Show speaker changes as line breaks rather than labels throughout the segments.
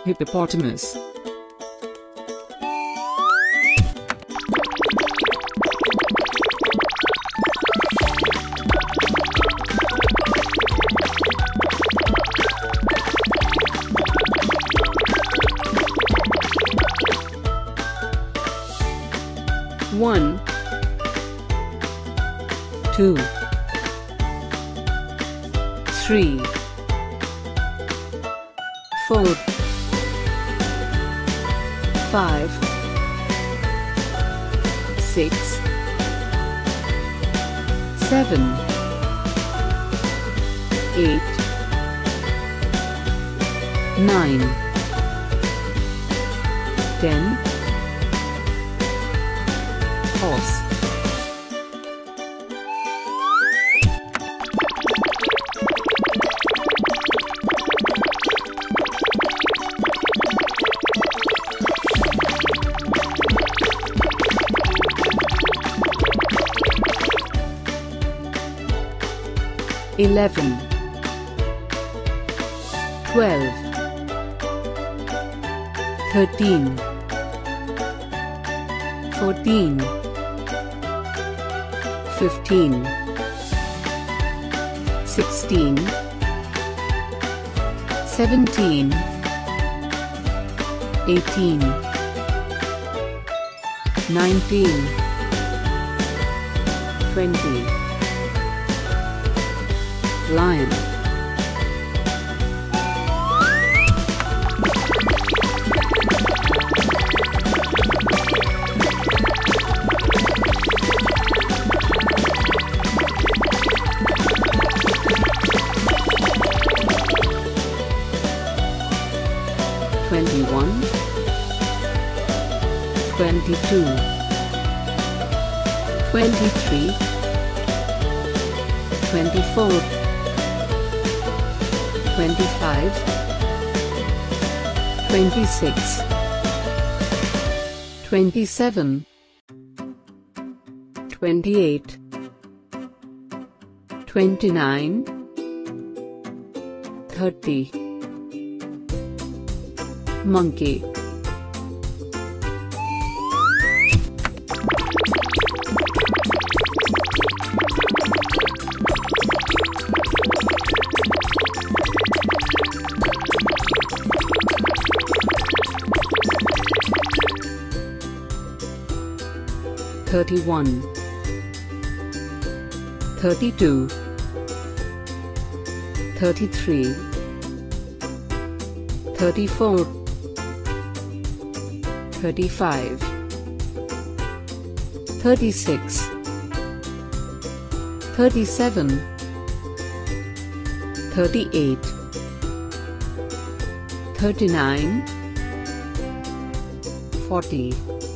Hippopotamus. One, two, three, four, five, six, seven, eight, nine, 10. Horse. Eleven, 12, 13, 14, 15, 16, 17, 18, 19, 20. Lion. Twenty-one, 22, 23, 24, 25, 26, 27, 28, 29, 30. Monkey. Thirty-one, 32, 33, 34, 35, 36, 37, 38, 39, 40.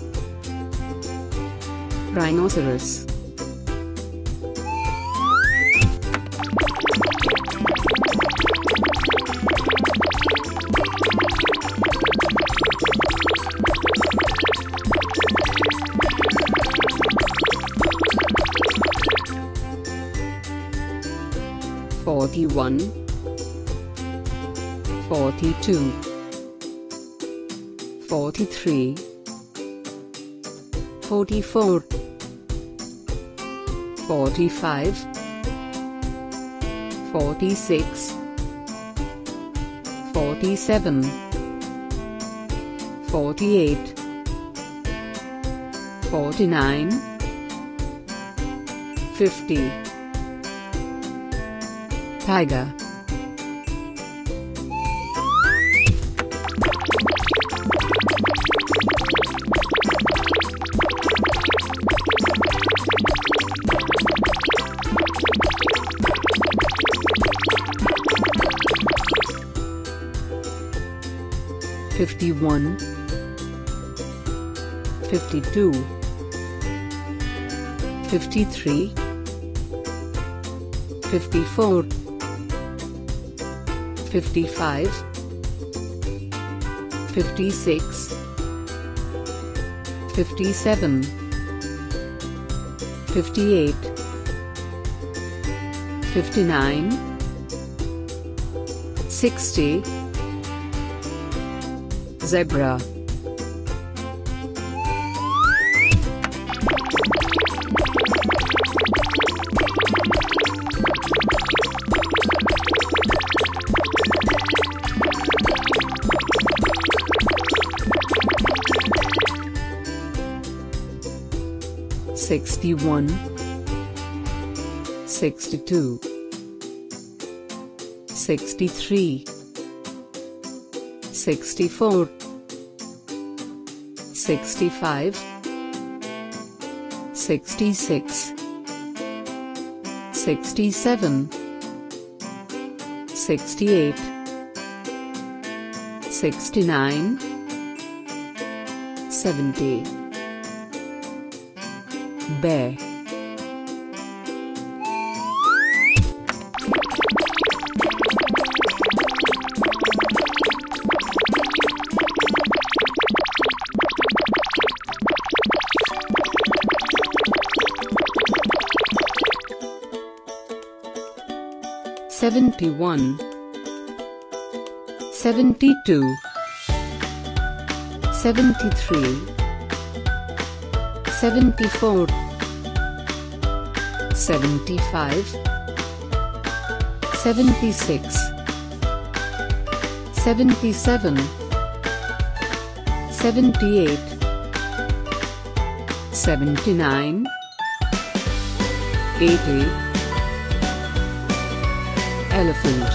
Rhinoceros. Forty-one, 42, 43, 44, 45, 46, 47, 48, 49, 50. Tiger. Fifty-one, 52, 53, 54, 55, 56, 57, 58, 59, 60, Zebra. Sixty-one, 62, 63, 64, 65, 66, 67, 68, 69, 70. Bear. Seventy-one, 72, 73, 74, 75, 76, 77, 78, 79, 80. Elephant.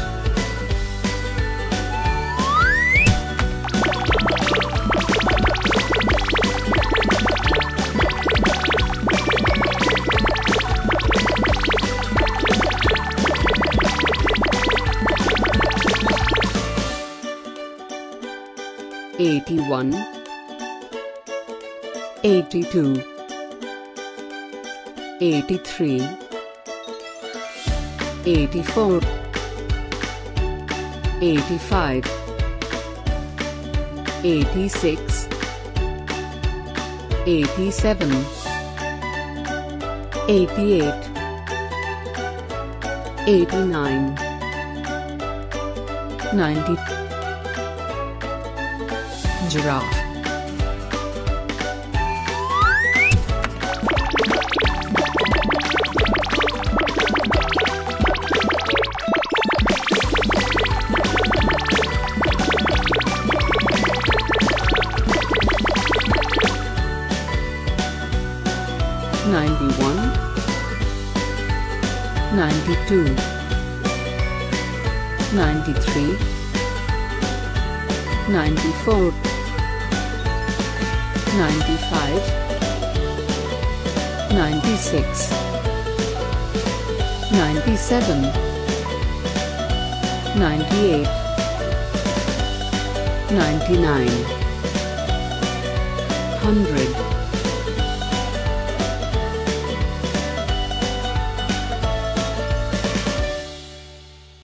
Eighty-one, 82, 83, 84, 85, 86, 87, 88, 89, 90. Giraffe. Ninety-one, 92, 93, 94, 95, 96, 97, 98, 99, 100.